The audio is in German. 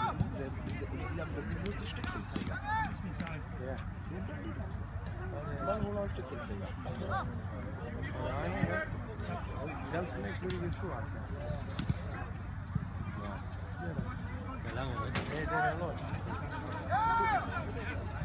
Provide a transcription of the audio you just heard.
Sie haben Prinzip nur die Stückchenträger. Ja. Dann holen wir ein Stückchenträger. Ganz merkwürdige Schuhe. Ja. Der lange, ne? Der läuft.